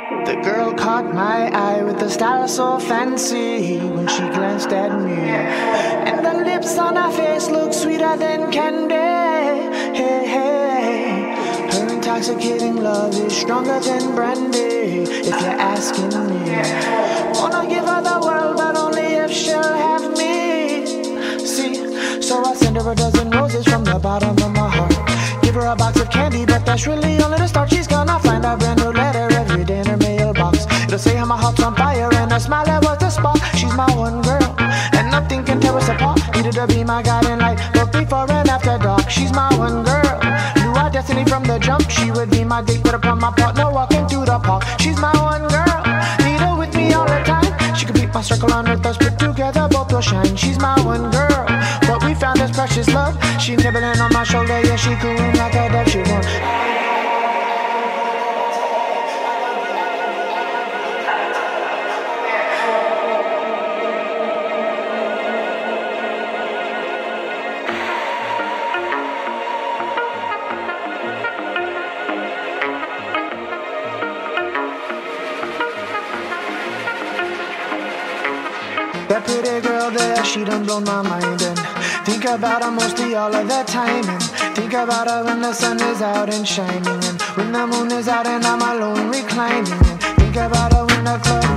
The girl caught my eye with a style so fancy when she glanced at me, and the lips on her face look sweeter than candy. Hey, hey. Her intoxicating love is stronger than brandy, if you're asking me. Wanna give her the world, but only if she'll have me. See, so I send her a dozen roses from the bottom of my heart. Give her a box of candy, but that's really only the start. She's gonna find a brand new letter every day in her mailbox. It'll say how my heart's on fire and her smile that was the spark. She's my one girl, and nothing can tear us apart. Needed to be my guiding light, but before and after dark. She's my one girl, knew our destiny from the jump. She would be my date, but upon my partner walking through the park. She's my one girl, need her with me all the time. She could beat my circle on earth, us put together both will shine. She's my one girl, but we found this precious love. She nibbling on my shoulder, yeah, she cooing like a dove. She won't. That pretty girl there, she done blown my mind. And think about her mostly all of the time. And think about her when the sun is out and shining, and when the moon is out and I'm alone reclining. And think about her when the club